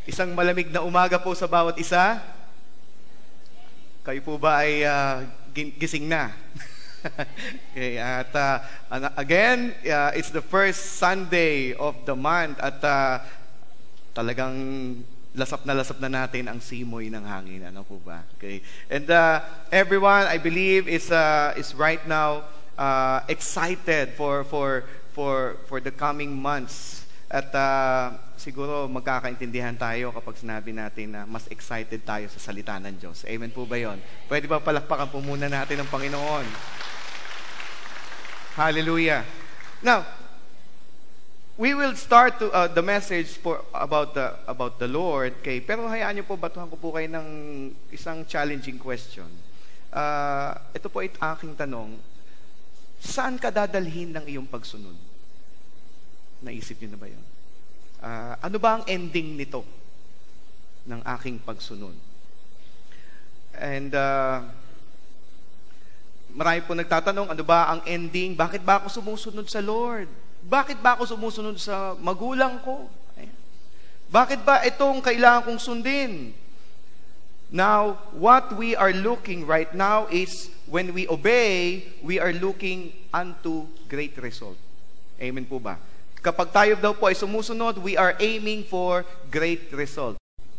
Isang malamig na umaga po sa bawat isa. Kayo po ba ay gising na? Okay, at again, it's the first Sunday of the month at talagang lasap na natin ang simoy ng hangin. Ano po ba? Okay. And everyone, I believe, is right now excited for the coming months. At siguro magkakaintindihan tayo kapag sinabi natin na mas excited tayo sa salita ng Diyos. Amen po ba yon? Pwede ba palakpakan po muna natin ang Panginoon? Hallelujah. Now, we will start the message about the Lord. Okay? Pero hayaan niyo po, batuhan ko po kayo ng isang challenging question. Ito po ay aking tanong. Saan ka dadalhin ng iyong pagsunod? Naisip niyo na ba yun? Ano ba ang ending nito ng aking pagsunod? And marami po nagtatanong, ano ba ang ending? Bakit ba ako sumusunod sa Lord? Bakit ba ako sumusunod sa magulang ko? Ayan. Bakit ba itong kailangan kong sundin? Now, what we are looking right now is when we obey, we are looking unto great result. Amen po ba? Kapag tayo daw po ay sumusunod, we are aiming for great result.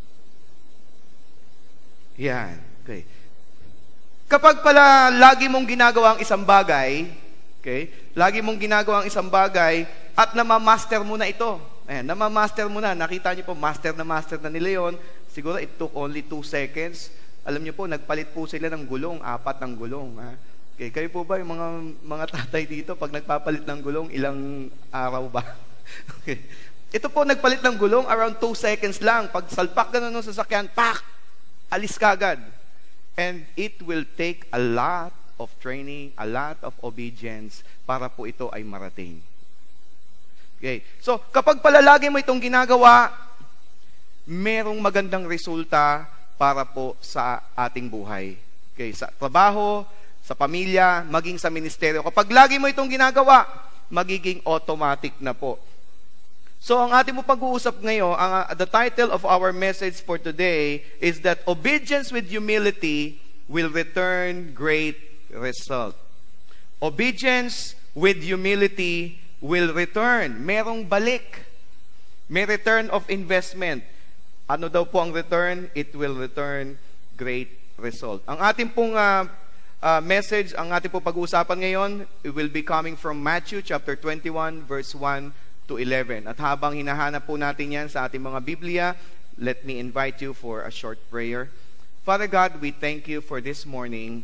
Yan. Okay. Kapag pala lagi mong ginagawa ang isang bagay, okay, lagi mong ginagawa ang isang bagay at namamaster mo na ito. Ayan, namamaster mo na. Nakita niyo po, master na nila yon. Siguro it took only 2 seconds. Alam niyo po, nagpalit po sila ng gulong, 4 ng gulong. Ha? Okay, kayo po ba, yung mga tatay dito, pag nagpapalit ng gulong, ilang araw ba? Okay. Ito po, nagpalit ng gulong, around 2 seconds lang. Pag salpak ganun ng sasakyan, pak! Alis kagad. And it will take a lot of training, a lot of obedience para po ito ay marating. Okay. So, kapag palalagi mo itong ginagawa, merong magandang resulta para po sa ating buhay. Okay. Sa trabaho, sa pamilya, maging sa ministeryo. Kapag lagi mo itong ginagawa, magiging automatic na po. So, ang ating mo pag-uusap ngayon, the title of our message for today is that obedience with humility will return great result. Obedience with humility will return. Merong balik. May return of investment. Ano daw po ang return? It will return great result. Ang ating pong message, ang ating pong pag-uusapan ngayon, it will be coming from Matthew chapter 21 verse 1 to 11. At habang hinahanap po natin yan sa ating mga Biblia, let me invite you for a short prayer. Father God, we thank you for this morning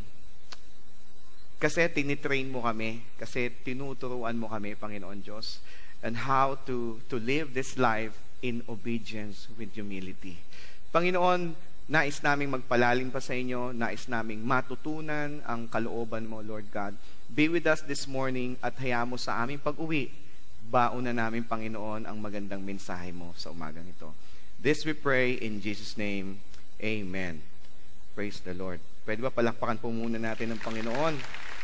kasi tinitrain mo kami, kasi tinuturuan mo kami, Panginoon Diyos, and how to live this life in obedience with humility. Panginoon, nais naming magpalalim pa sa inyo, nais naming matutunan ang kalooban mo, Lord God. Be with us this morning at hayaan mo sa aming pag-uwi, baon na namin, Panginoon, ang magandang mensahe mo sa umagang ito. This we pray in Jesus' name. Amen. Praise the Lord. Pwede ba palakpakan po muna natin ng Panginoon?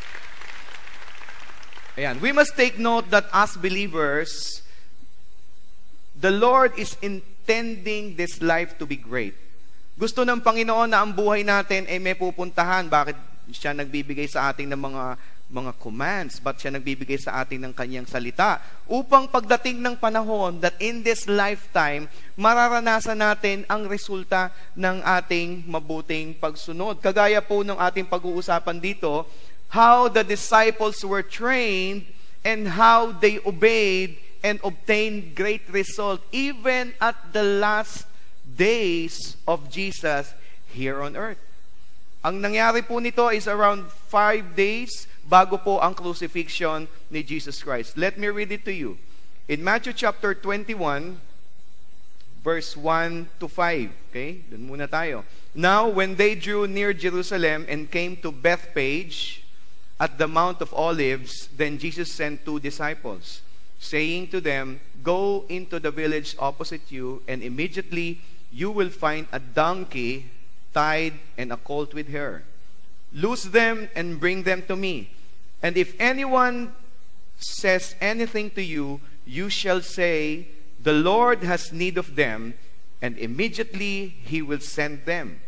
Ayan. We must take note that as believers, the Lord is intending this life to be great. Gusto ng Panginoon na ang buhay natin ay may pupuntahan. Bakit siya nagbibigay sa ating ng mga commands? Ba't siya nagbibigay sa atin ng kanyang salita? Upang pagdating ng panahon that in this lifetime, mararanasan natin ang resulta ng ating mabuting pagsunod. Kagaya po ng ating pag-uusapan dito, how the disciples were trained and how they obeyed and obtained great result even at the last days of Jesus here on earth. Ang nangyari po nito is around 5 days bago po ang crucifixion ni Jesus Christ. Let me read it to you. In Matthew chapter 21, verse 1 to 5. Okay? Doon muna tayo. Now, when they drew near Jerusalem and came to Bethphage at the Mount of Olives, then Jesus sent 2 disciples, saying to them, Go into the village opposite you, and immediately you will find a donkey tied and a colt with her. Loose them and bring them to me. And if anyone says anything to you, you shall say, The Lord has need of them, and immediately he will send them.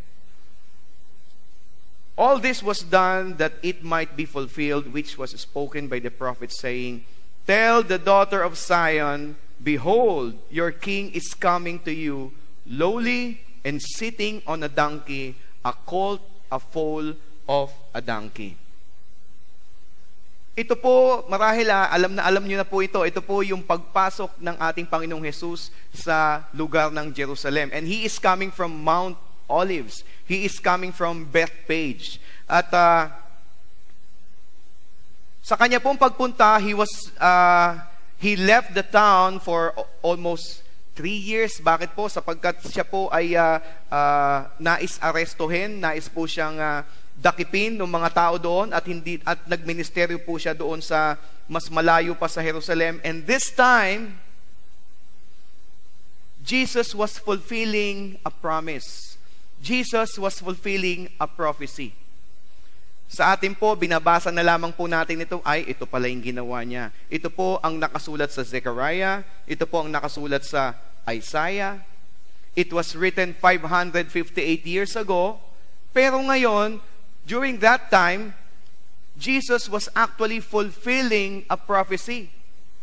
All this was done that it might be fulfilled, which was spoken by the prophet, saying, Tell the daughter of Zion, Behold, your king is coming to you, lowly and sitting on a donkey, a colt, a foal of a donkey. Ito po, marahil alam niyo na po ito. Ito po yung pagpasok ng ating Panginoong Jesus sa lugar ng Jerusalem. And He is coming from Mount Olives. He is coming from Bethpage. At sa kanya pong pagpunta, he left the town for almost 3 years. Bakit po? Sapagkat siya po ay nais-arestuhin, nais po siyang dakipin ng mga tao doon at nagministeryo po siya doon sa mas malayo pa sa Jerusalem. And this time, Jesus was fulfilling a promise. Jesus was fulfilling a prophecy. Sa atin po, binabasa na lamang po natin ito, ito pala yung ginawa niya. Ito po ang nakasulat sa Zechariah. Ito po ang nakasulat sa Isaiah. It was written 558 years ago. Pero ngayon, during that time, Jesus was actually fulfilling a prophecy.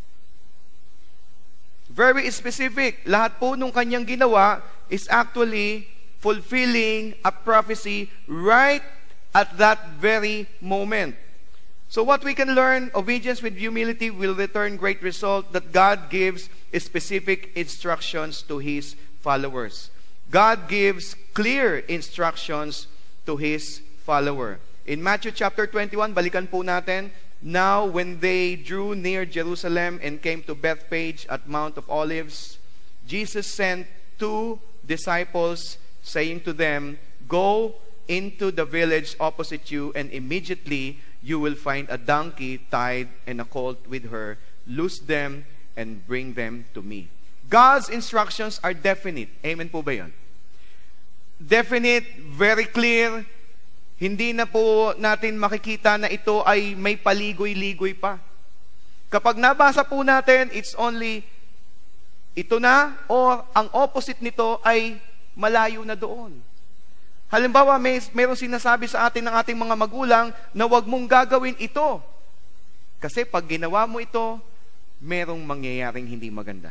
Very specific. Lahat po nung kanyang ginawa is actually fulfilling a prophecy right at that very moment. So what we can learn, obedience with humility will return great result, that God gives specific instructions to His followers. God gives clear instructions to His follower. In Matthew chapter 21, balikan po natin, Now when they drew near Jerusalem and came to Bethpage at Mount of Olives, Jesus sent 2 disciples, saying to them, Go into the village opposite you, and immediately you will find a donkey tied and a colt with her. Loose them and bring them to me. God's instructions are definite. Amen po ba yun? Definite, very clear. Hindi na po natin makikita na ito ay may paligoy-ligoy pa. Kapag nabasa po natin, it's only ito na, or ang opposite nito ay malayo na doon. Halimbawa, mayroong sinasabi sa atin ng ating mga magulang na huwag mong gagawin ito. Kasi pag ginawa mo ito, merong mangyayaring hindi maganda.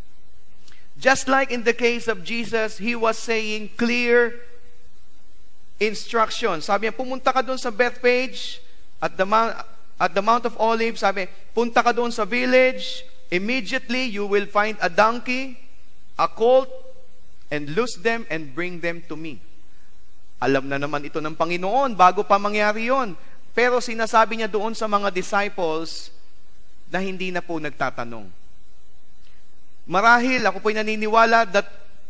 Just like in the case of Jesus, He was saying clear instructions. Sabi niya, pumunta ka doon sa Bethpage at the Mount of Olives. Sabi, punta ka doon sa village. Immediately, you will find a donkey, a colt, and loose them and bring them to me. Alam na naman ito ng Panginoon bago pa mangyari yon. Pero sinasabi niya doon sa mga disciples na hindi na po nagtatanong. Marahil, ako po'y naniniwala that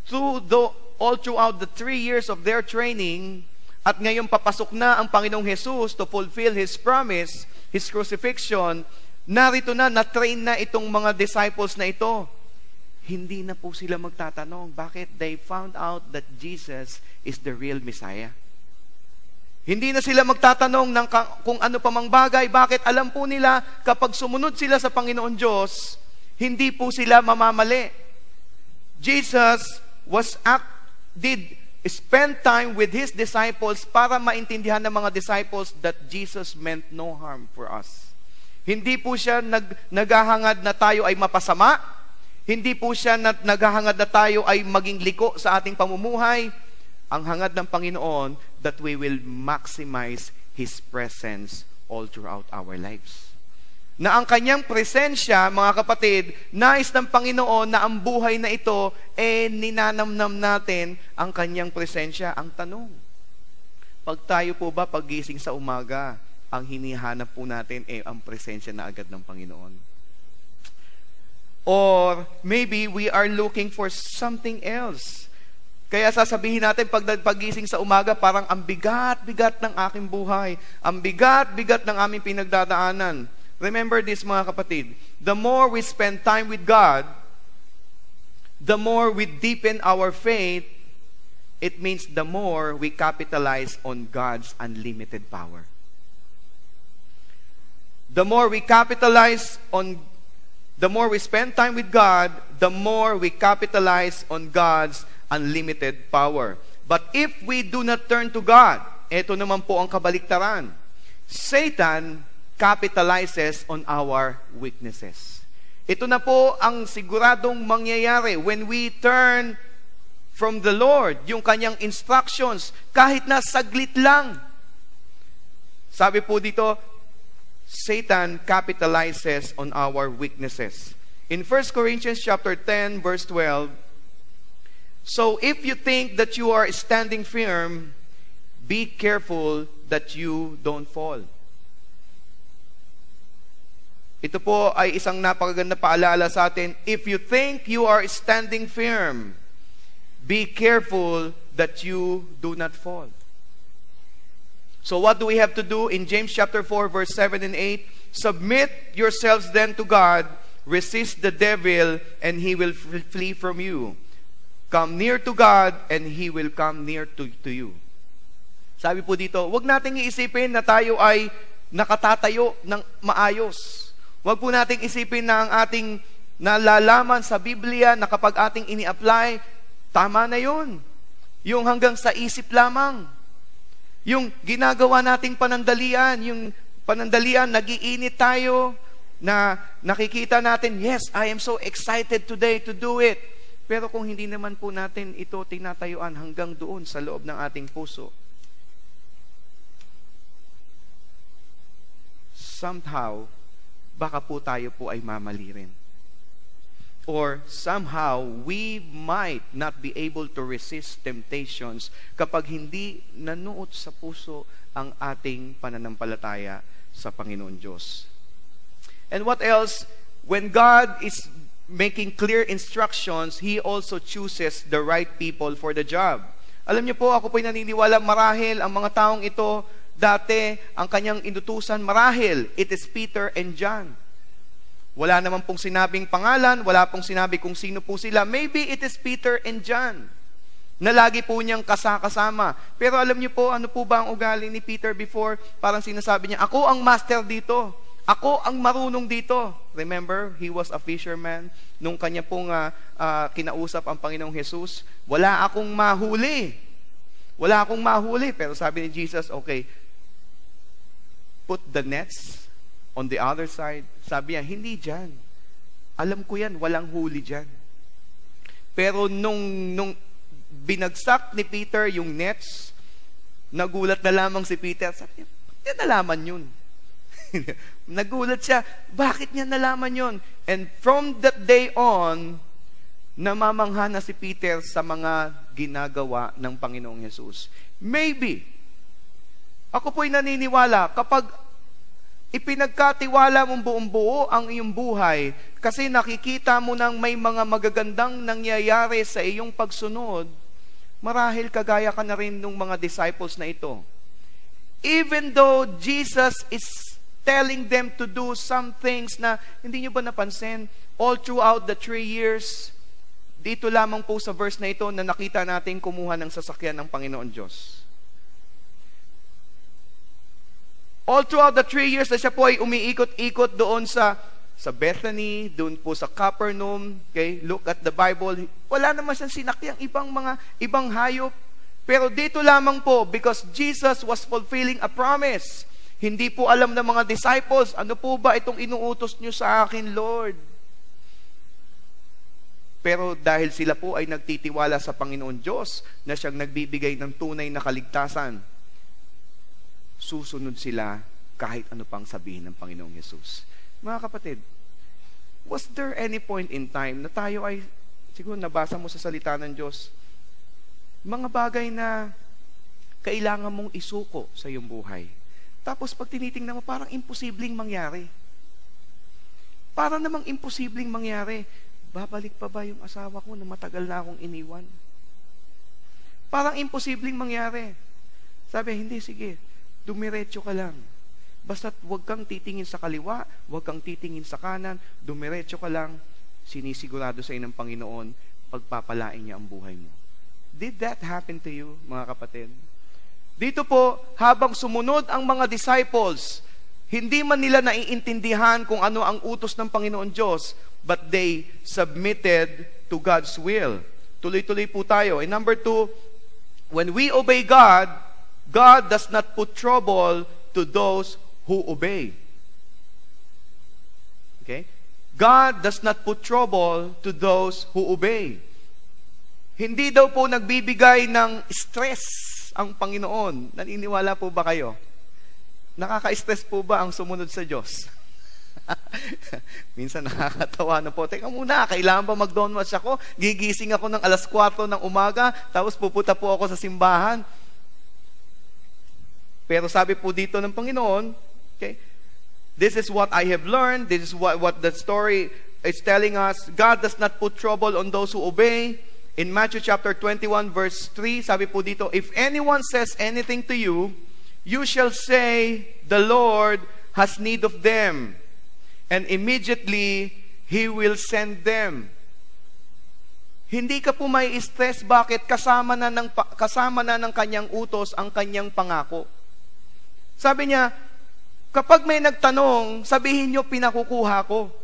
all throughout the 3 years of their training, at ngayon papasok na ang Panginoong Jesus to fulfill His promise, His crucifixion, narito na, na-train na itong mga disciples na ito. Hindi na po sila magtatanong. Bakit? They found out that Jesus is the real Messiah. Hindi na sila magtatanong ng kung ano pa mang bagay. Bakit? Alam po nila, kapag sumunod sila sa Panginoon Diyos, hindi po sila mamamali. Jesus did spend time with His disciples para maintindihan ng mga disciples that Jesus meant no harm for us. Hindi po siya naghahangad na tayo ay mapasama. Hindi po siya naghahangad na tayo ay maging liko sa ating pamumuhay. Ang hangad ng Panginoon that we will maximize His presence all throughout our lives. Na ang kanyang presensya, mga kapatid, nais ng Panginoon na ang buhay na ito, ninanamnam natin ang kanyang presensya. Ang tanong, pag tayo po ba paggising sa umaga, ang hinihanap po natin ang presensya na agad ng Panginoon? Or maybe we are looking for something else. Kaya sasabihin natin paggising sa umaga, parang ang bigat-bigat ng aking buhay. Ang bigat-bigat ng aming pinagdadaanan. Remember this, mga kapatid. The more we spend time with God, the more we deepen our faith, it means the more we capitalize on God's unlimited power. The more we spend time with God, the more we capitalize on God's unlimited power. But if we do not turn to God, ito naman po ang kabaliktaran. Satan capitalizes on our weaknesses. Ito na po ang siguradong mangyayari when we turn from the Lord, yung kanyang instructions, kahit na saglit lang. Sabi po dito, Satan capitalizes on our weaknesses. In 1 Corinthians chapter 10, verse 12, so if you think that you are standing firm, be careful that you don't fall. Ito po ay isang napakaganda paalala sa atin. If you think you are standing firm, be careful that you do not fall. So what do we have to do? In James chapter 4, verse 7 and 8, submit yourselves then to God, resist the devil, and he will flee from you. Come near to God, and He will come near to you. Sabi po dito, wag nating iisipin na tayo ay nakatatayo ng maayos. Wag po nating isipin na ang ating nalalaman sa Biblia na kapag ating ini-apply, tama na yun. Yung hanggang sa isip lamang. Yung ginagawa nating panandalian, nagiinit tayo, na nakikita natin, yes, I am so excited today to do it. Pero kung hindi naman po natin ito tinatayuan hanggang doon sa loob ng ating puso, somehow, baka po tayo po ay mamali rin. Or somehow, we might not be able to resist temptations kapag hindi nanuot sa puso ang ating pananampalataya sa Panginoon Diyos. And what else? When God is making clear instructions, He also chooses the right people for the job. Alam niyo po, ako po'y naniniwala marahil ang mga taong ito, dati, ang kanyang inutusan marahil, it is Peter and John. Wala naman pong sinabing pangalan, wala pong sinabi kung sino po sila. Maybe it is Peter and John na lagi po niyang kasama. Pero alam niyo po, ano po ba ang ugali ni Peter before? Parang sinasabi niya, ako ang master dito. Ako ang marunong dito. Remember, he was a fisherman. Nung kanya pong kinausap ang Panginoong Jesus, wala akong mahuli. Wala akong mahuli. Pero sabi ni Jesus, okay, put the nets on the other side. Sabi niya, hindi dyan. Alam ko yan, walang huli dyan. Pero nung binagsak ni Peter yung nets, nagulat na lamang si Peter. Sabi niya, bakit nalaman yun? Nagulat siya, bakit niya nalaman yon? And from that day on, namamangha na si Peter sa mga ginagawa ng Panginoong Yesus. Maybe, ako po'y naniniwala, kapag ipinagkatiwala mong buong buo ang iyong buhay, kasi nakikita mo nang may mga magagandang nangyayari sa iyong pagsunod, marahil kagaya ka na rin ng mga disciples na ito. Even though Jesus is telling them to do some things na, hindi nyo ba napansin, all throughout the 3 years, dito lamang po sa verse na ito na nakita natin kumuha ng sasakyan ng Panginoon Diyos. All throughout the 3 years na siya po ay umiikot-ikot doon sa Bethany, doon po sa Capernaum, okay? Look at the Bible. Wala naman siyang sinakyang ibang hayop. Pero dito lamang po, because Jesus was fulfilling a promise. Hindi po alam ng mga disciples, ano po ba itong inuutos nyo sa akin, Lord? Pero dahil sila po ay nagtitiwala sa Panginoon Diyos na siyang nagbibigay ng tunay na kaligtasan, susunod sila kahit ano pang sabihin ng Panginoong Yesus. Mga kapatid, was there any point in time na tayo ay, siguro nabasa mo sa salita ng Diyos, mga bagay na kailangan mong isuko sa iyong buhay. Tapos pag tinitingnan mo, parang imposibleng mangyari. Parang namang imposibleng mangyari. Babalik pa ba yung asawa ko na matagal na akong iniwan? Parang imposibleng mangyari. Sabi, hindi, sige, dumiretso ka lang. Basta't huwag kang titingin sa kaliwa, huwag kang titingin sa kanan, dumiretso ka lang, sinisigurado sa ng Panginoon, pagpapalain niya ang buhay mo. Did that happen to you, mga kapatid? Dito po, habang sumunod ang mga disciples, hindi man nila naiintindihan kung ano ang utos ng Panginoon Diyos, but they submitted to God's will. tuloy-tuloy po tayo. And number 2, when we obey God, God does not put trouble to those who obey. Okay? God does not put trouble to those who obey. Hindi daw po nagbibigay ng stress ang Panginoon. Naniniwala po ba kayo? Nakaka-stress po ba ang sumunod sa Diyos? Minsan nakakatawa na po. Teka muna, kailangan ba mag-downwatch ako? Gigising ako ng alas 4 ng umaga, tapos pupunta po ako sa simbahan. Pero sabi po dito ng Panginoon, okay, this is what I have learned, this is what the story is telling us. God does not put trouble on those who obey. In Matthew chapter 21 verse 3, sabi po dito, if anyone says anything to you, you shall say, the Lord has need of them, and immediately He will send them. Hindi ka po may stress. Bakit? Kasama na ng kanyang utos ang kanyang pangako. Sabi niya, kapag may nagtanong, sabihin niyo, pinakukuha ko.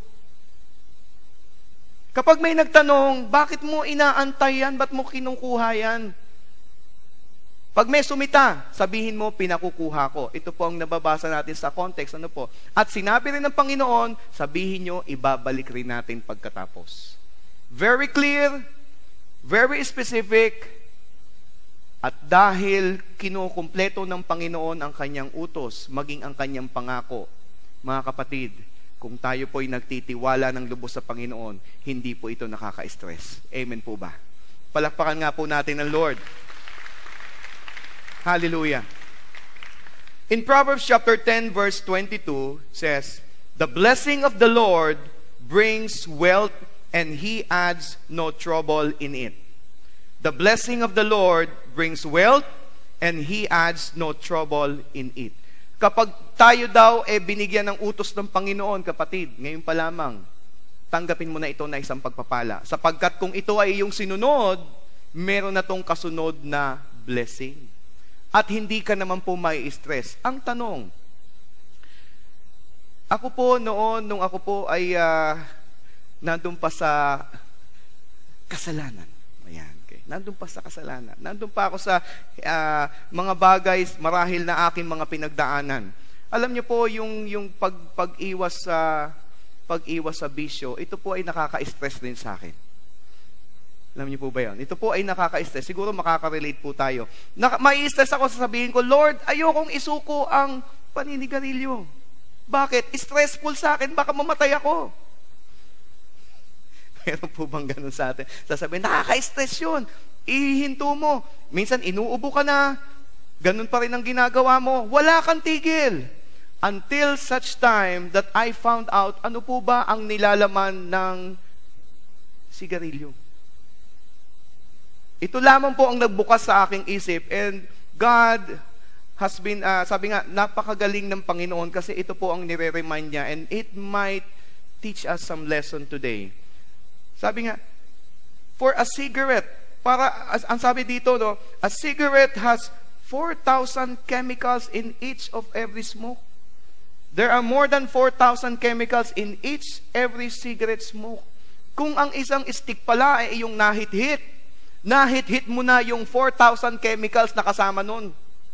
Kapag may nagtanong, bakit mo inaantay yan? Ba't mo kinukuha yan? Pag may sumita, sabihin mo, pinakukuha ko. Ito po ang nababasa natin sa context. Ano po? At sinabi rin ng Panginoon, sabihin nyo, ibabalik rin natin pagkatapos. Very clear, very specific, at dahil kinukumpleto ng Panginoon ang kanyang utos, maging ang kanyang pangako, mga kapatid, kung tayo po'y nagtitiwala ng lubos sa Panginoon, hindi po ito nakaka-stress. Amen po ba? Palakpakan nga po natin ang Lord. Hallelujah. In Proverbs chapter 10 verse 22 says, the blessing of the Lord brings wealth, and He adds no trouble in it. The blessing of the Lord brings wealth, and He adds no trouble in it. Kapag tayo daw binigyan ng utos ng Panginoon, kapatid, ngayon pa lamang, tanggapin mo na ito na isang pagpapala. Sapagkat kung ito ay iyong sinunod, meron na tong kasunod na blessing. At hindi ka naman po may stress. Ang tanong, ako po noon, nung ako po ay nandun pa sa kasalanan. Ayan, okay. Nandun pa sa kasalanan. Nandun pa ako sa mga bagay marahil na aking mga pinagdaanan. Alam niyo po, yung pag-iwas sa bisyo, ito po ay nakaka-stress din sa akin. Alam niyo po ba yun? Ito po ay nakaka-stress. Siguro makaka-relate po tayo. Mai-stress ako, sasabihin ko, Lord, ayokong isuko ang paninigarilyo. Bakit? Stressful sa akin, baka mamatay ako. Meron po bang ganun sa atin? Sasabihin, nakaka-stress yun. Ihinto mo. Minsan, inuubo ka na. Ganun pa rin ang ginagawa mo. Wala kang tigil. Until such time that I found out, ano po ba ang nilalaman ng sigarilyo? Ito lamang po ang nagbukas sa aking isip, and God has been, sabi nga, napakagaling ng Panginoon kasi ito po ang nire-remind niya, and it might teach us some lesson today. Sabi nga, for a cigarette, ang sabi dito, no, a cigarette has 4,000 chemicals in each of every smoke. There are more than 4,000 chemicals in each every cigarette smoke. Kung ang isang stick pala ay iyong nahit-hit mo na yung 4,000 chemicals na kasama nun.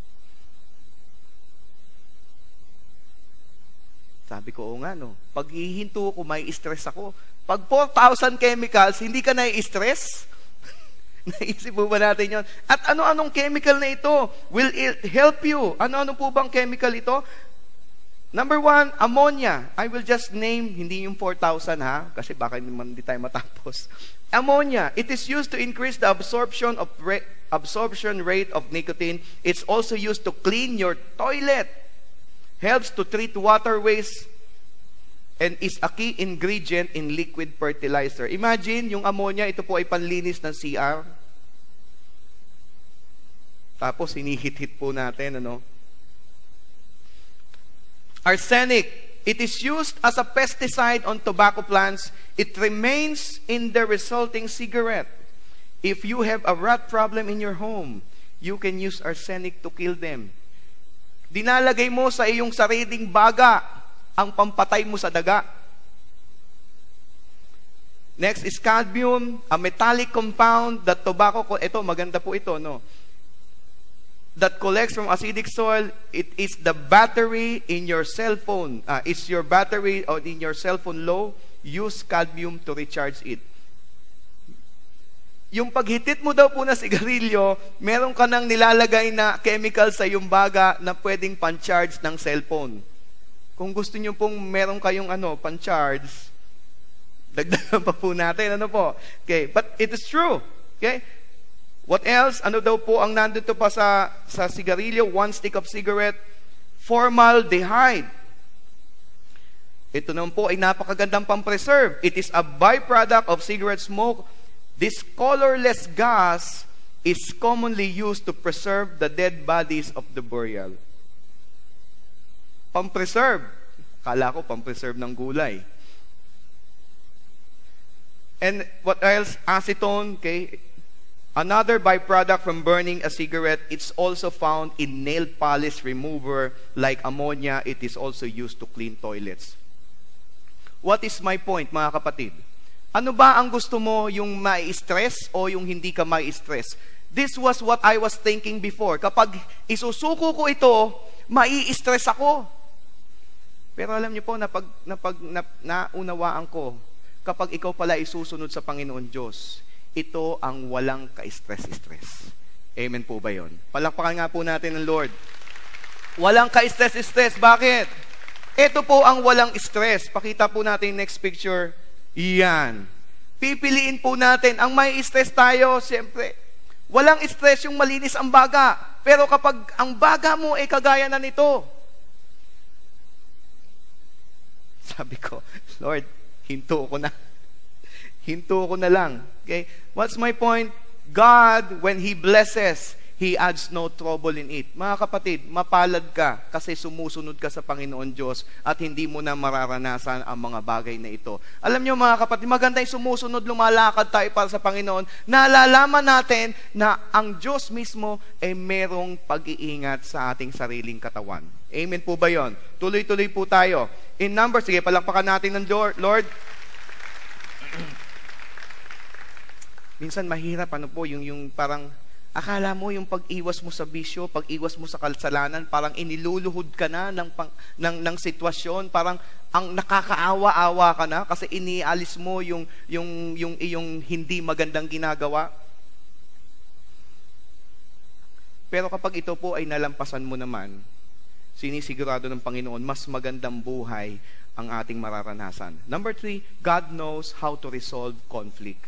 Sabi ko, oo nga, no. Pag hihinto ko, may stress ako. Pag 4,000 chemicals, hindi ka na-stress? Naisip po ba natin yun? At ano-anong chemical na ito will it help you? Ano-ano po bang chemical ito? Number 1, ammonia. I will just name, hindi yung 4,000 ha, kasi baka hindi tayo matapos. Ammonia. It is used to increase the absorption rate of nicotine. It's also used to clean your toilet. Helps to treat waterways, and is a key ingredient in liquid fertilizer. Imagine, yung ammonia, ito po ay panlinis ng CR. Tapos, hinihit-hit po natin, ano? Arsenic. It is used as a pesticide on tobacco plants. It remains in the resulting cigarette. If you have a rat problem in your home, you can use arsenic to kill them. Dinalagay mo sa iyong sariling baga ang pampatay mo sa daga. Next is cadmium, a metallic compound that tobacco, ito, maganda po ito, no? That collects from acidic soil. It is the battery in your cell phone. Is your battery or in your cell phone low? Use cadmium to recharge it. Yung paghitit mo daw po na sigarilyo, meron ka nang nilalagay na chemical sa iyong baga na pwedeng pan-charge ng cellphone. Kung gusto niyo pong meron kayong pan-charge, dagdagan pa po natin, po. Okay, but it is true. Okay? What else? Ano daw po ang nandito pa sa sigarilyo? 1 stick of cigarette, formaldehyde. Ito naman po ay napakagandang pang-preserve. It is a byproduct of cigarette smoke. This colorless gas is commonly used to preserve the dead bodies of the burial. Pang-preserve. Kala ko pang-preserve ng gulay. And what else? Acetone, okay? Another byproduct from burning a cigarette, it's also found in nail polish remover like ammonia. It is also used to clean toilets. What is my point, mga kapatid? Ano ba ang gusto mo, yung mai-stress o yung hindi ka mai-stress? This was what I was thinking before. Kapag isusuko ko ito, mai-stress ako. Pero alam niyo po, naunawaan ko, kapag ikaw pala isusunod sa Panginoon Diyos, ito ang walang ka-stress-stress. Amen po ba yun? Palakpakan nga po natin ng Lord. Walang ka-stress-stress. Bakit? Ito po ang walang stress. Pakita po natin yung next picture. Iyan. Pipiliin po natin. Ang may stress tayo, siyempre, walang stress yung malinis ang baga. Pero kapag ang baga mo ay kagaya na nito, sabi ko, Lord, hinto ko na. Hinto ko na lang. Okay? What's my point? God, when He blesses, He adds no trouble in it. Mga kapatid, mapalad ka kasi sumusunod ka sa Panginoon Diyos at hindi mo na mararanasan ang mga bagay na ito. Alam niyo mga kapatid, maganda yung sumusunod, lumalakad tayo para sa Panginoon. Nalalaman natin na ang Diyos mismo ay merong pag-iingat sa ating sariling katawan. Amen po ba yon? Tuloy-tuloy po tayo. In Numbers, sige, palakpakan natin ng Lord. Minsan mahirap, yung parang, akala mo yung pag-iwas mo sa bisyo, pag-iwas mo sa kasalanan, parang iniluluhod ka na ng sitwasyon, parang ang nakakaawa-awa ka na kasi inialis mo yung iyong hindi magandang ginagawa. Pero kapag ito po ay nalampasan mo naman, sinisigurado ng Panginoon, mas magandang buhay ang ating mararanasan. Number 3, God knows how to resolve conflict.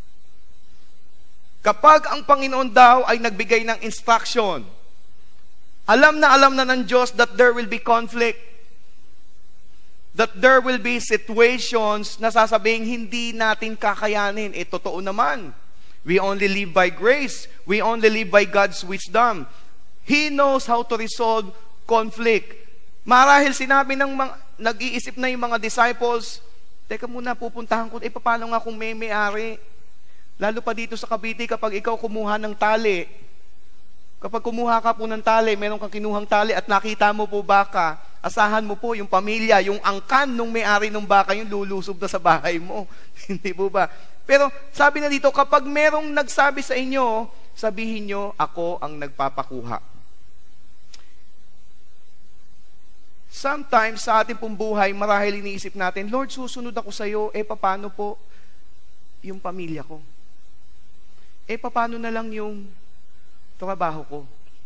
Kapag ang Panginoon daw ay nagbigay ng instruction, alam na ng Diyos that there will be conflict, that there will be situations na sasabing hindi natin kakayanin. Totoo naman. We only live by grace. We only live by God's wisdom. He knows how to resolve conflict. Marahil sinabi ng nag-iisip na yung mga disciples, teka muna, pupuntahan ko, paano nga kung may-ari? Lalo pa dito sa Cavite, kapag ikaw kumuha ng tali, kapag kumuha ka po ng tali, meron kang kinuhang tali at nakita mo po baka, asahan mo po yung pamilya, yung angkan nung may-ari ng baka, yung lulusob na sa bahay mo. Hindi po ba? Pero sabi na dito, kapag merong nagsabi sa inyo, sabihin nyo, ako ang nagpapakuha. Sometimes sa ating pong buhay, marahil iniisip natin, Lord, susunod ako sa iyo, paano po yung pamilya ko? Paano na lang yung trabaho ko?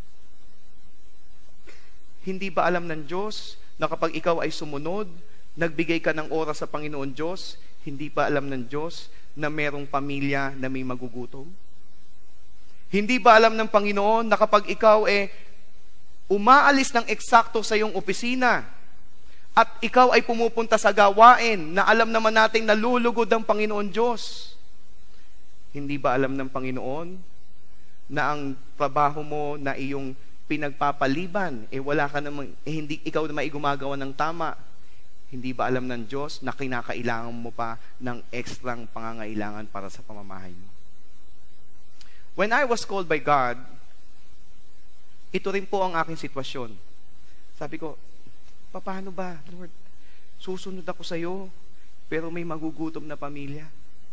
Hindi ba alam ng Diyos na kapag ikaw ay sumunod, nagbigay ka ng oras sa Panginoon Diyos, hindi ba alam ng Diyos na merong pamilya na may magugutom? Hindi ba alam ng Panginoon na kapag ikaw umaalis ng eksakto sa iyong opisina at ikaw ay pumupunta sa gawain na alam naman nating nalulugod ang Panginoon Diyos, hindi ba alam ng Panginoon na ang trabaho mo na iyong pinagpapaliban, wala ka namang, hindi ikaw na maigumagawa ng tama? Hindi ba alam ng Diyos na kinakailangan mo pa ng ekstrang pangangailangan para sa pamamahay mo? When I was called by God, ito rin po ang aking sitwasyon. Sabi ko, paano ba, Lord? Susunod ako sa iyo, pero may magugutom na pamilya.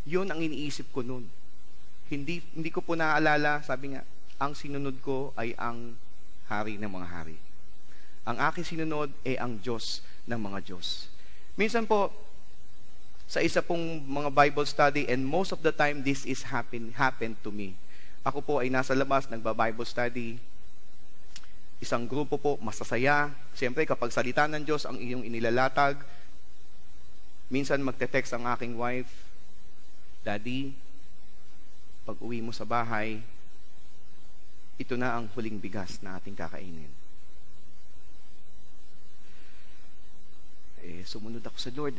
Yun ang iniisip ko noon. Hindi ko po naaalala, sabi nga, ang sinunod ko ay ang hari ng mga hari. Ang aking sinunod ay ang Diyos ng mga Diyos. Minsan po, sa isa pong mga Bible study, and most of the time, this is happened to me. Ako po ay nasa labas, nagba-Bible study. Isang grupo po, masasaya. Siyempre, kapag salita ng Diyos ang iyong inilalatag, minsan magte-text ang aking wife, Daddy, pag uwi mo sa bahay, ito na ang huling bigas na ating kakainin. Sumunod ako sa Lord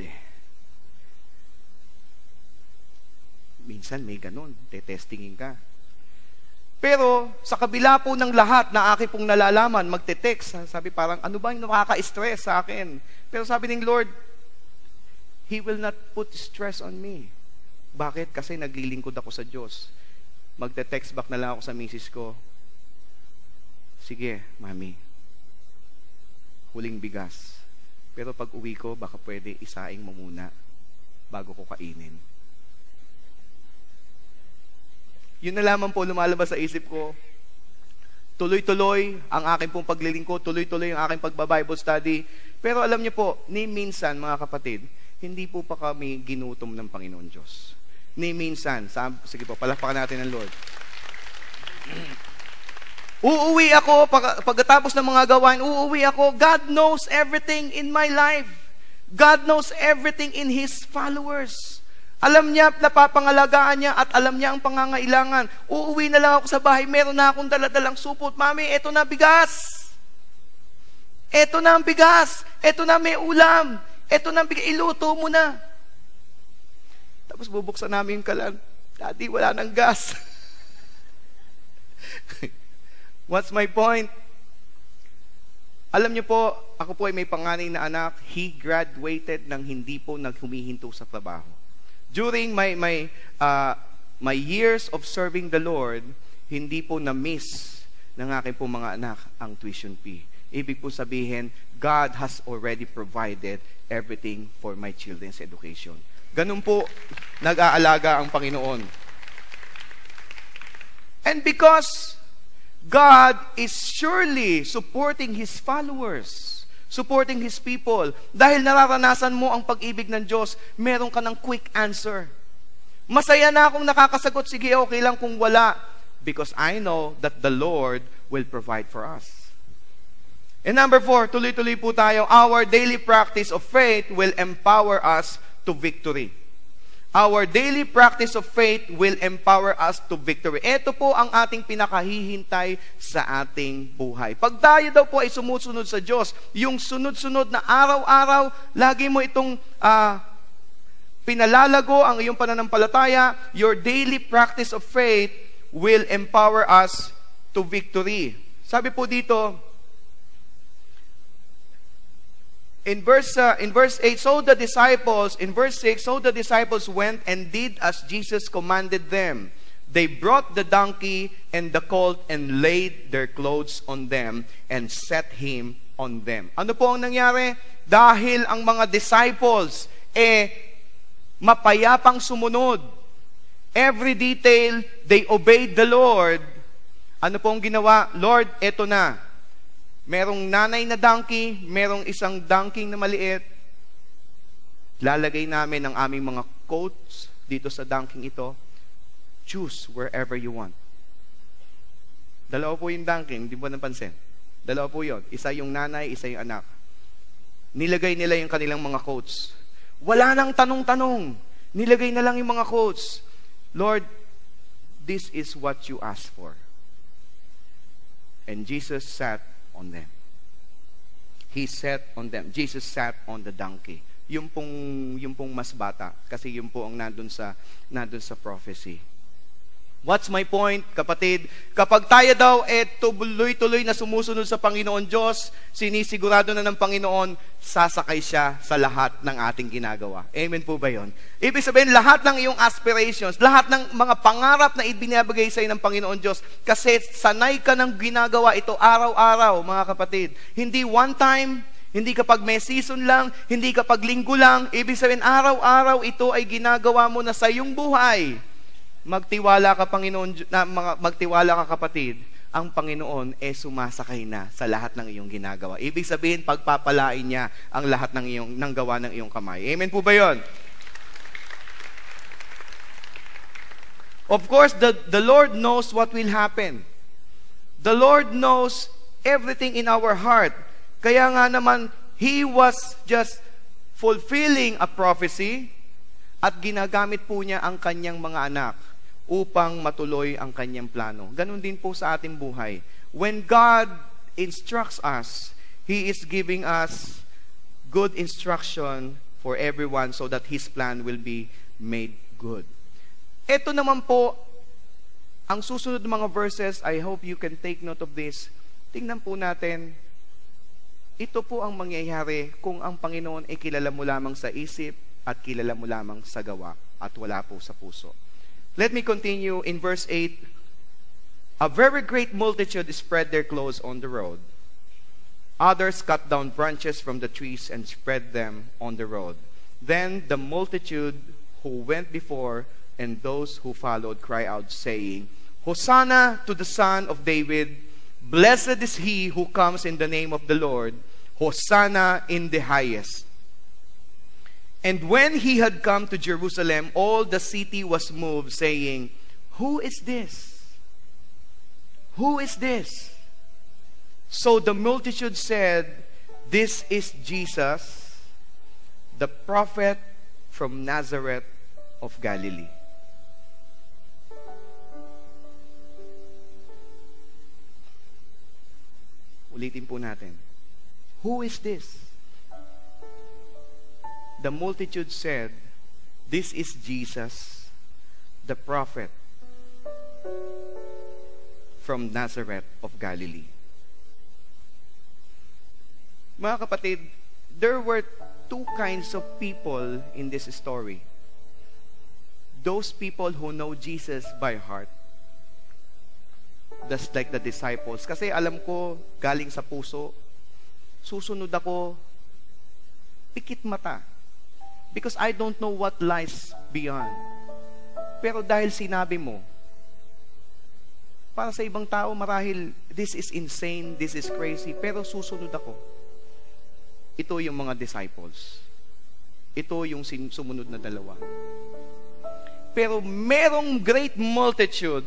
Minsan may ganun, tetestingin ka. Pero sa kabila po ng lahat na aking pong nalalaman, magte-text, sabi parang, ano ba yung nakaka-stress sa akin? Pero sabi ng Lord, He will not put stress on me. Bakit? Kasi naglilingkod ako sa Diyos. Magte-text back na lang ako sa misis ko. Sige, Mami, huling bigas. Pero pag uwi ko, baka pwede isaing mo muna bago ko kainin. Yun na lamang po lumalabas sa isip ko. Tuloy-tuloy ang aking pong paglilingkod, tuloy-tuloy ang aking pagba-Bible study. Pero alam niyo po, ni minsan, mga kapatid, hindi po pa kami ginutom ng Panginoon Diyos. Ni minsan, sige po, palakpakan natin ang Lord. Uuwi ako, pagkatapos ng mga gawain, uuwi ako. God knows everything in my life. God knows everything in His followers. Alam niya, napapangalagaan niya at alam niya ang pangangailangan. Uuwi na lang ako sa bahay, meron na akong daladalang supot. Mami, eto na bigas. Eto na ang bigas. Eto na may ulam. Eto na ang bigas. Iluto mo na. Tapos bubuksan namin yung kalan. Daddy, wala nang gas. What's my point? Alam niyo po, ako po ay may panganay na anak. He graduated nang hindi po naghumihinto sa trabaho. During my years of serving the Lord, hindi po na-miss ng aking po mga anak ang tuition fee. Ibig po sabihin, God has already provided everything for my children's education. Ganun po, nag-aalaga ang Panginoon. And because God is surely supporting His followers, supporting His people. Dahil nararanasan mo ang pag-ibig ng Diyos, meron ka ng quick answer. Masaya na akong nakakasagot, sige, okay lang kung wala. Because I know that the Lord will provide for us. And number 4, tuloy-tuloy po tayo. Our daily practice of faith will empower us to victory. Our daily practice of faith will empower us to victory. Ito po ang ating pinakahihintay sa ating buhay. Pag tayo daw po ay sumusunod sa Diyos, yung sunod-sunod na araw-araw, lagi mo itong pinalalago ang iyong pananampalataya, your daily practice of faith will empower us to victory. Sabi po dito, in verse 8, so the disciples went and did as Jesus commanded them. They brought the donkey and the colt and laid their clothes on them and set him on them. Ano po ang nangyari? Dahil ang mga disciples mapayapang sumunod. Every detail, they obeyed the Lord. Ano po ang ginawa? Lord, eto na. Merong nanay na donkey, merong isang donkey na maliit. Lalagay namin ang aming mga coats dito sa donkey ito. Choose wherever you want. Dalawa po yung donkey, hindi mo napansin. Dalawa po yun. Isa yung nanay, isa yung anak. Nilagay nila yung kanilang mga coats. Wala nang tanong-tanong. Nilagay na lang yung mga coats. Lord, this is what you asked for. And Jesus sat on them. He sat on them. Jesus sat on the donkey. Yung pong mas bata. Kasi yung po ang nandun sa prophecy. What's my point, kapatid? Kapag tayo daw tuloy-tuloy na sumusunod sa Panginoon Diyos, sinisigurado na ng Panginoon, sasakay siya sa lahat ng ating ginagawa. Amen po ba yun? Ibig sabihin, lahat ng iyong aspirations, lahat ng mga pangarap na ibinabagay sa iyo ng Panginoon Diyos, kasi sanay ka ng ginagawa ito araw-araw, mga kapatid. Hindi one time, Hindi kapag may season lang, hindi kapag linggo lang. Ibig sabihin, araw-araw ito ay ginagawa mo na sa iyong buhay. Magtiwala ka, Panginoon, magtiwala ka, kapatid. Ang Panginoon sumasakay na sa lahat ng iyong ginagawa. Ibig sabihin, pagpapalain niya ang lahat ng gawa ng iyong kamay. Amen po ba yun? Of course, the Lord knows what will happen. The Lord knows everything in our heart. Kaya nga naman, He was just fulfilling a prophecy at ginagamit po niya ang kanyang mga anak upang matuloy ang kanyang plano. Ganun din po sa ating buhay. When God instructs us, He is giving us good instruction for everyone so that His plan will be made good. Ito naman po, ang susunod ng mga verses, I hope you can take note of this. Tingnan po natin, ito po ang mangyayari kung ang Panginoon ay kilala mo lamang sa isip at kilala mo lamang sa gawa at wala po sa puso. Let me continue in verse 8. A very great multitude spread their clothes on the road. Others cut down branches from the trees and spread them on the road. Then the multitude who went before and those who followed cry out, saying, Hosanna to the Son of David! Blessed is he who comes in the name of the Lord. Hosanna in the highest. And when he had come to Jerusalem, all the city was moved, saying, Who is this? Who is this? So the multitude said, This is Jesus, the prophet from Nazareth of Galilee. Ulitin po natin. Who is this? The multitude said, This is Jesus, the prophet from Nazareth of Galilee. Mga kapatid, there were two kinds of people in this story. Those people who know Jesus by heart, just like the disciples. Kasi alam ko, galing sa puso, susunod ako, pikit mata. Because I don't know what lies beyond. Pero dahil sinabi mo, para sa ibang tao, marahil, this is insane, this is crazy, pero susunod ako. Ito yung mga disciples. Ito yung sumunod na dalawa. Pero merong great multitude.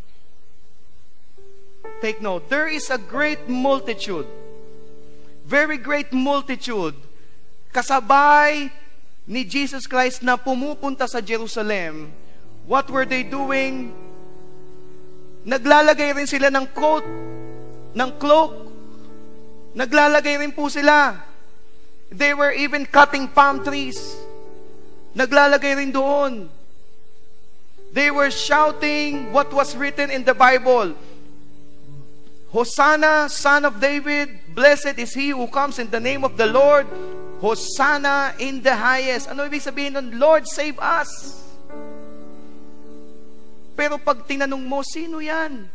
Take note, there is a great multitude, very great multitude, kasabay ni Jesus Christ na pumupunta sa Jerusalem. What were they doing? Naglalagay rin sila ng coat, ng cloak. Naglalagay rin po sila. They were even cutting palm trees. Naglalagay rin doon. They were shouting what was written in the Bible. Hosanna, Son of David, blessed is he who comes in the name of the Lord. Hosanna in the highest. Ano ibig sabihin nun? Lord, save us. Pero pag tinanong mo, sino yan?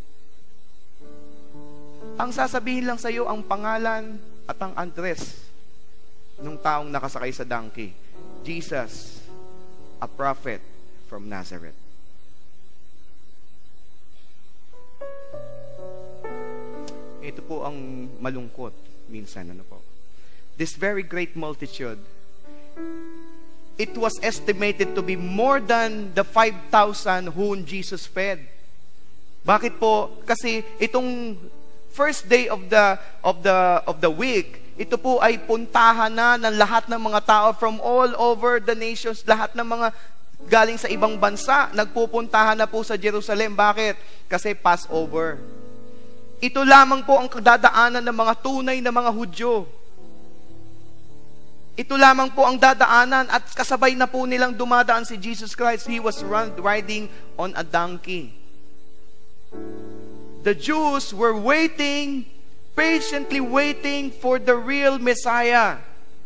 Ang sasabihin lang sa iyo ang pangalan at ang address nung taong nakasakay sa donkey. Jesus, a prophet from Nazareth. Ito po ang malungkot minsan, ano po. This very great multitude, it was estimated to be more than the 5,000 whom Jesus fed. Bakit po? Kasi itong first day of the week, ito po ay puntahan na ng lahat ng mga tao from all over the nations, lahat ng mga galing sa ibang bansa, nagpupuntahan na po sa Jerusalem. Bakit? Kasi Passover. Ito lamang po ang dadaanan ng mga tunay na mga Hudyo. Ito lamang po ang dadaanan at kasabay na po nilang dumadaan si Jesus Christ. He was riding on a donkey. The Jews were waiting, patiently waiting for the real Messiah.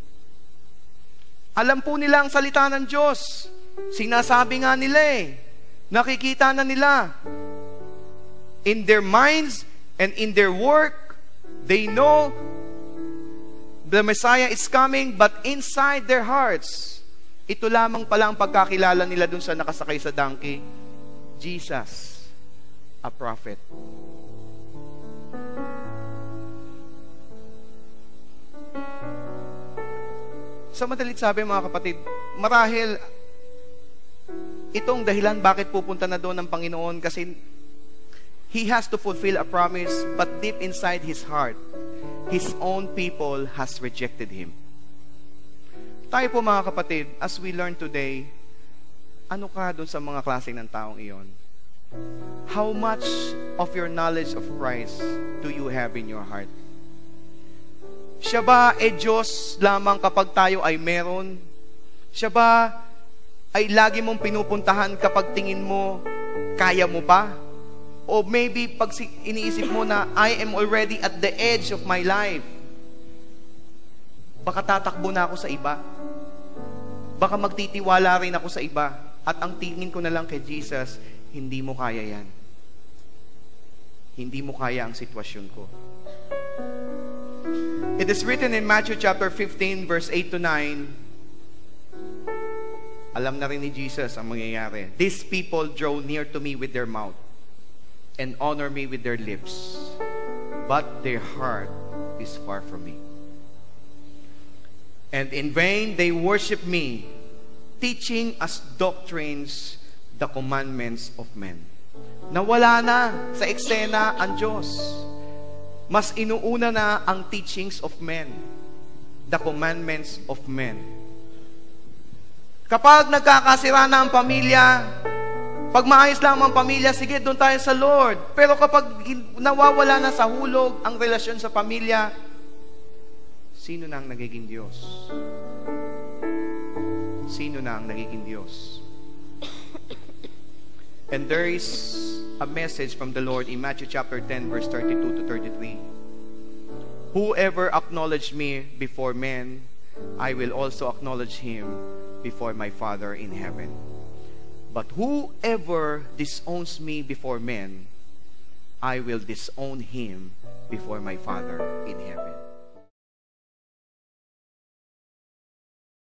Alam po nila ang salita ng Diyos. Sinasabi nga nila nakikita na nila. In their minds and in their work, they know the Messiah is coming, but inside their hearts, ito lamang pala ang pagkakilala nila dun sa nakasakay sa donkey. Jesus, a prophet. Sa madalit sabi, mga kapatid, marahil itong dahilan bakit pupunta na doon ng Panginoon, kasi He has to fulfill a promise, but deep inside His heart, His own people has rejected Him. Tayo po, mga kapatid, as we learn today, ano ka doon sa mga klaseng ng taong iyon? How much of your knowledge of Christ do you have in your heart? Siya ba Diyos lamang kapag tayo ay meron? Siya ba ay lagi mong pinupuntahan kapag tingin mo, kaya mo pa? O maybe pag iniisip mo na, I am already at the edge of my life. Baka tatakbo na ako sa iba. Baka magtitiwala rin ako sa iba. At ang tingin ko na lang kay Jesus, hindi mo kaya yan. Hindi mo kaya ang sitwasyon ko. It is written in Matthew chapter 15, verse 8 to 9. Alam na rin ni Jesus ang mangyayari. These people draw near to me with their mouth and honor me with their lips, but their heart is far from me. And in vain they worship me, teaching as doctrines the commandments of men. Nawala na sa eksena ang Diyos. Mas inuuna na ang teachings of men, the commandments of men. Kapag nagkakasira na ang pamilya, pag maayos lang ang pamilya, sige, doon tayo sa Lord. Pero kapag nawawala na sa hulog ang relasyon sa pamilya, sino na ang nagiging Diyos? Sino na ang nagiging Diyos? And there is a message from the Lord in Matthew chapter 10, verse 32 to 33. Whoever acknowledge me before men, I will also acknowledge him before my Father in heaven. But whoever disowns me before men, I will disown him before my Father in heaven.